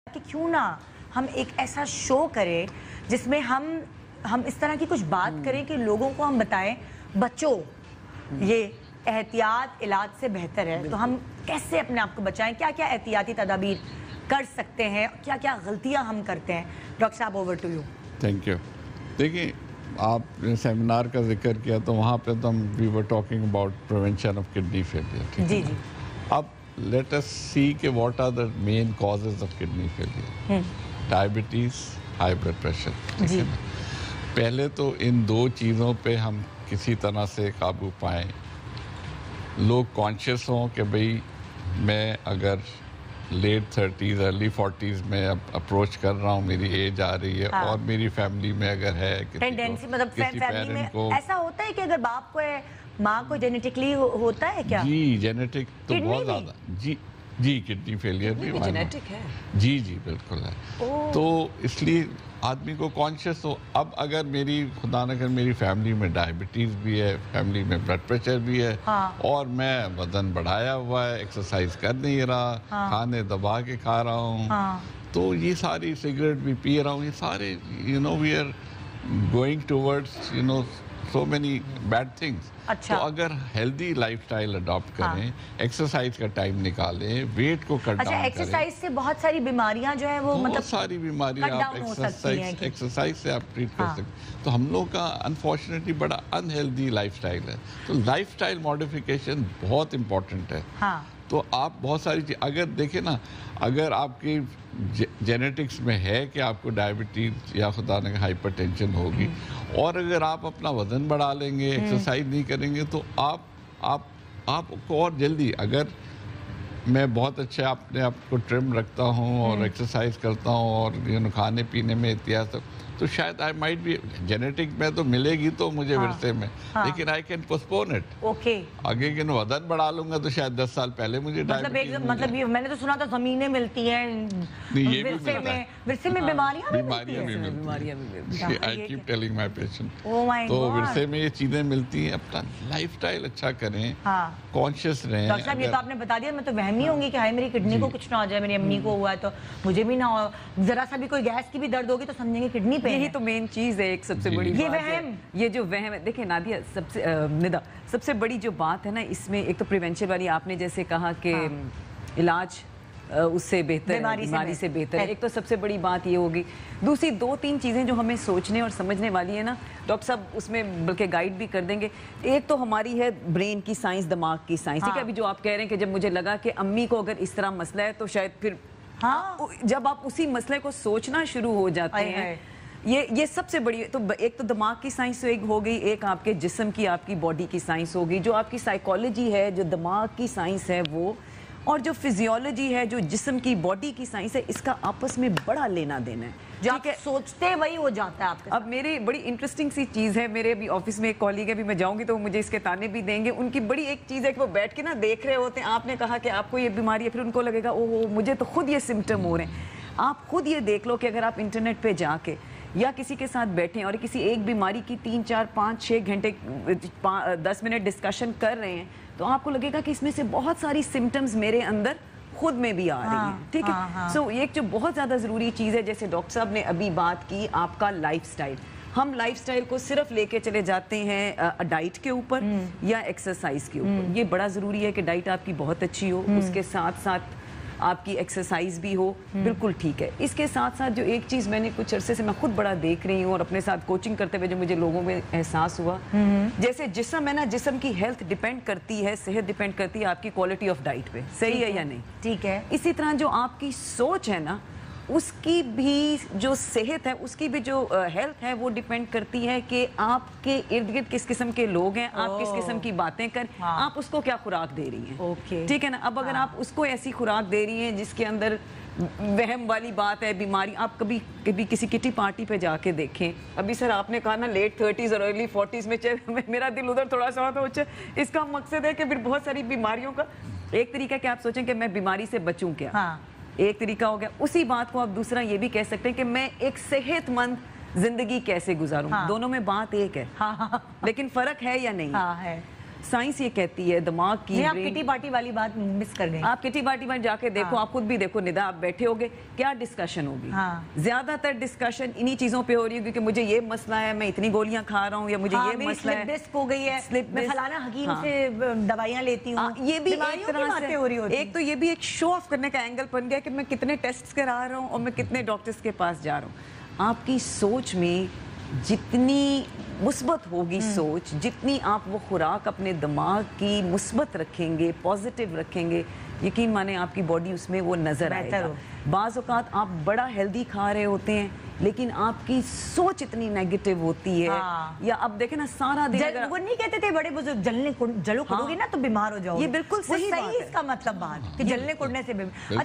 کہ کیوں نہ ہم ایک ایسا شو کریں جس میں ہم اس طرح کی کچھ بات کریں کہ لوگوں کو ہم بتائیں بچوں یہ احتیاط علاج سے بہتر ہے. تو ہم کیسے اپنے آپ کو بچائیں, کیا کیا احتیاطی تدابیر کر سکتے ہیں, کیا کیا غلطیاں ہم کرتے ہیں. ڈاکٹر صاحب over to you. Thank you. دیکھیں آپ نے سیمینار کا ذکر کیا تو وہاں پہ تو we are talking about prevention of kidney failure. جی جی. اب لیٹ اس سی کہ what are the main causes of kidney failure. Diabetes, high blood pressure. جی. پہلے تو ان دو چیزوں پہ ہم کسی طرح سے قابو پائیں, لوگ کانشیس ہوں کہ بھئی میں اگر لیٹ 30s ارلی 40s میں اپروچ کر رہا ہوں, میری ایج آ رہی ہے اور میری فیملی میں اگر ہے ٹینڈنسی, مطلب فیملی میں ایسا ہوتا ہے کہ اگر باپ کو ہے, ماں کو جینیٹکلی ہوتا ہے کیا؟ جی جینیٹک تو بہت زیادہ. جی کڈنی فیلئر بھی جینیٹک ہے. جی بالکل ہے. تو اس لیے آدمی کو کانشیس ہو. اب اگر میری خدا نہ کر میری فیملی میں ڈائبٹیز بھی ہے, فیملی میں بلڈ پریشر بھی ہے, اور میں وزن بڑھایا ہوا ہے, ایکسرسائز کر نہیں رہا, کھانے دبا کے کھا رہا ہوں, تو یہ ساری سگریٹ بھی پی رہا ہوں, یہ سارے we are going towards so many bad things. تو اگر ہیلدی لائف سٹائل اڈاپٹ کریں, ایکسرسائز کا ٹائم نکالیں, ویٹ کو کٹ ڈاؤن کریں. ایکسرسائز سے بہت ساری بیماریاں جو ہیں وہ بہت ساری بیماریاں آپ ایکسرسائز سے آپ ٹریٹ کر سکتے. تو ہم لوگ کا انفارچونیٹلی بڑا انہیلدی لائف سٹائل ہے. تو لائف سٹائل ماڈیفیکیشن بہت امپورٹنٹ ہے. تو آپ بہت ساری چیز اگر دیکھیں نا, اگر آپ کی جینیٹکس میں ہے کہ آپ کو ڈائبٹیز یا خدا نہ ہائپر ٹینشن ہوگی, اور اگر آپ اپنا وزن بڑھا لیں گے, ایکسرسائز نہیں کریں گے, تو آپ کو اور جلدی, اگر میں بہت اچھا اپنے آپ کو ٹرم رکھتا ہوں اور ایکسرسائز کرتا ہوں اور کھانے پینے میں احتیاط, تو شاید آئی مائٹ بھی جینیٹک میں تو ملے گی تو مجھے ورثے میں, لیکن آئی کین پوسٹپون اٹ. آگے کہ وزن بڑھا لوں گا تو شاید 10 سال پہلے مجھے مطلب میں نے تو سنا تھا زمینیں ملتی ہیں ورثے میں, بیماریاں بھی ملتی ہیں. I keep telling my patient. تو ورثے میں یہ چیزیں ملتی ہیں. اپنا لائف سٹائل اچھا کریں, کانشیس رہیں. ڈاکٹر صاحب یہ تو آپ نے بتا دیا, میں تو وہمی ہوں گی کہ ہائی میری کڈنی کو کچھ نہ ہو جائے, میری امی کو ہوا ہے تو مجھے بھی نہ ہو, ذرا سا بھی کوئی گیس کی بھی درد ہوگی تو سمجھیں گے کڈنی پہ. یہی تو مین چیز ہے, ایک سب سے بڑی بات ہے یہ جو وہم ہے. دیکھیں نادیہ, ندا, سب سے بڑی جو بات ہے نا اس میں, ایک تو پریونشن والی آپ نے جیسے کہا کہ علاج اس سے بہتر ہے, بیماری سے بہتر ہے, ایک تو سب سے بڑی بات یہ ہوگی. دوسری 2-3 چیزیں جو ہمیں سوچنے اور سمجھنے والی ہے نا, ڈاکٹر صاحب اس میں بلکہ گائیڈ بھی کر دیں گے. ایک تو ہماری ہے برین کی سائنس, دماغ کی سائنس. ٹھیک ہے, ابھی جو آپ کہہ رہے ہیں کہ جب مجھے لگا کہ امی کو اگر اس طرح مسئلہ ہے تو شاید پھر جب آپ اسی مسئلے کو سوچنا شروع ہو جاتے ہیں, یہ سب سے بڑی. تو ایک تو دماغ کی سائنس ایک ہو گئی, ایک آپ کے جسم کی, آپ کی باڈی کی سائنس ہوگی, جو آپ کی سائیکالوجی ہے, جو دماغ کی سائنس ہے وہ, اور جو فزیولوجی ہے, جو جسم کی باڈی کی سائنس ہے, اس کا آپس میں بڑا لینا دینا ہے. جو آپ سوچتے ہیں وہی ہو جاتا ہے آپ کے. اب میری بڑی انٹرسٹنگ سی چیز ہے, میرے ابھی آفس میں ایک کالیگ ہے, بھی میں جاؤں گی تو مجھے اس کے تانے بھی دیں گے. ان کی بڑی ایک چیز ہے کہ وہ بیٹھ کے نا دیکھ رہے ہوتے ہیں, آپ نے کہا کہ آپ کو یہ بیماری ہے, پھر ان کو لگے گا اوہ مجھے تو خود یہ سمٹم ہو رہے ہیں. آپ خود یہ دیکھ لو کہ اگر آپ انٹرنیٹ پہ جا کے یا کسی کے ساتھ بیٹھیں اور کسی ایک بیماری کی 3, 4, 5, 6 گھنٹے 10 منٹ ڈسکشن کر رہے ہیں, تو آپ کو لگے گا کہ اس میں سے بہت ساری سمٹمز میرے اندر خود میں بھی آ رہی ہیں. ٹھیک ہے, سو ایک جو بہت زیادہ ضروری چیز ہے, جیسے ڈاکٹر صاحب نے ابھی بات کی آپ کا لائف سٹائل. ہم لائف سٹائل کو صرف لے کے چلے جاتے ہیں ڈائٹ کے اوپر یا ایکسرسائز کے اوپر. یہ بڑا ضروری ہے کہ ڈائٹ آپ کی بہت اچھی ہو, اس کے ساتھ ساتھ آپ کی ایکسرسائز بھی ہو, بالکل ٹھیک ہے. اس کے ساتھ ساتھ جو ایک چیز میں نے کچھ عرصے سے میں خود بڑا دیکھ رہی ہوں اور اپنے ساتھ کوچنگ کرتے ہوئے جو مجھے لوگوں میں احساس ہوا, جیسے جسم ہے نا, جسم کی ہیلتھ ڈیپینڈ کرتی ہے, صحت ڈیپینڈ کرتی ہے آپ کی کوالٹی آف ڈائٹ پہ. صحیح ہے یا نہیں؟ ٹھیک ہے. اسی طرح جو آپ کی سوچ ہے نا, اس کی بھی جو صحت ہے, اس کی بھی جو ہیلتھ ہے, وہ ڈیپینڈ کرتی ہے کہ آپ کے ارد گرد کس قسم کے لوگ ہیں, آپ کس قسم کی باتیں کر, آپ اس کو کیا خوراک دے رہی ہیں. ٹھیک ہے نا. اب اگر آپ اس کو ایسی خوراک دے رہی ہیں جس کے اندر وہم والی بات ہے, بیماری, آپ کبھی کسی کٹی پارٹی پہ جا کے دیکھیں. ابھی سر آپ نے کہا نا لیٹ 30s اور ارلی 40s میں, میرا دل ادھر تھوڑا سا ہوتا ہے. اس کا مقصد ہے کہ پھر بہت ساری بیماریوں کا ایک طریقہ کہ آپ سوچیں کہ میں بیماری سے بچوں کیا, ایک طریقہ ہو گیا. اسی بات کو آپ دوسرا یہ بھی کہہ سکتے ہیں کہ میں ایک صحت مند زندگی کیسے گزاروں. دونوں میں بات ایک ہے, لیکن فرق ہے یا نہیں؟ साइंस ये कहती है दिमाग की, आप किटी पार्टी वाली बात मिस कर गए। आप किटी पार्टी में जाके देखो, आप खुद भी देखो निदा, आप बैठे होगे, क्या डिस्कशन होगी? ज्यादातर डिस्कशन इन्हीं चीजों पे हो रही है, क्योंकि मुझे ये मसला है, मैं इतनी गोलियां खा रहा हूँ, या मुझे ये मसला है, डिस्क हो गई है, मैं फलाना हकीम से दवाइयां लेती हूँ। ये भी एक तरह से हो रही होती। एक तो ये भी एक शो ऑफ करने का एंगल बन गया कि मैं कितने टेस्ट करा रहा हूँ और मैं कितने डॉक्टर्स के पास जा रहा हूँ। आपकी सोच में जितनी मुस्बत होगी सोच, जितनी आप वो खुराक अपने दिमाग की मुस्बत रखेंगे, पॉजिटिव रखेंगे, यकीन माने आपकी बॉडी उसमें वो नजर आएगा। बाज़ औक़ात आप बड़ा हेल्दी खा रहे होते हैं, लेकिन आपकी सोच इतनी नेगेटिव होती है। या अब देखें ना, सारा दिन वो नहीं कहते थे बड़े बुजुर्ग, जलो कुड़ोगी ना तो बीमार हो जाओगे। ये बिल्कुल सही इसका मतलब बात कि जलने कुड़ने से